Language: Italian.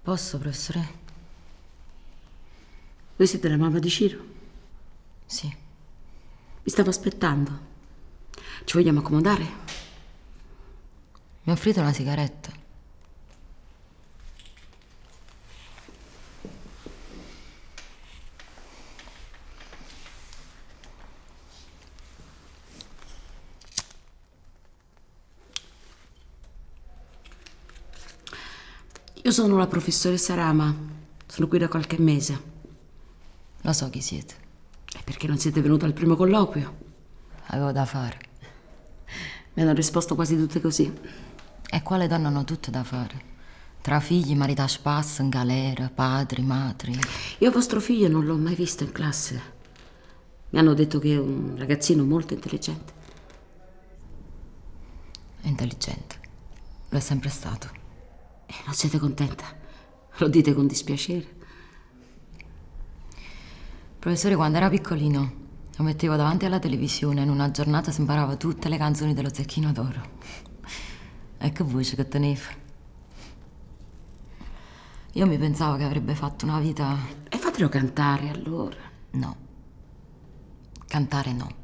Posso, professore? Voi siete la mamma di Ciro? Sì. Vi stavo aspettando. Ci vogliamo accomodare? Mi ha offrito una sigaretta. Io sono la professoressa Rama. Sono qui da qualche mese. Lo so chi siete. E perché non siete venuta al primo colloquio? Avevo da fare. Mi hanno risposto quasi tutte così. E quale donna hanno tutte da fare? Tra figli, mariti a spasso, in galera, padri, madri. Io vostro figlio non l'ho mai visto in classe. Mi hanno detto che è un ragazzino molto intelligente. È intelligente. Lo è sempre stato. E non siete contenta? Lo dite con dispiacere. Professore, quando era piccolino, lo mettevo davanti alla televisione e in una giornata si imparava tutte le canzoni dello Zecchino d'Oro. E che voce che teneva. Io mi pensavo che avrebbe fatto una vita... E fatelo cantare allora. No. Cantare no.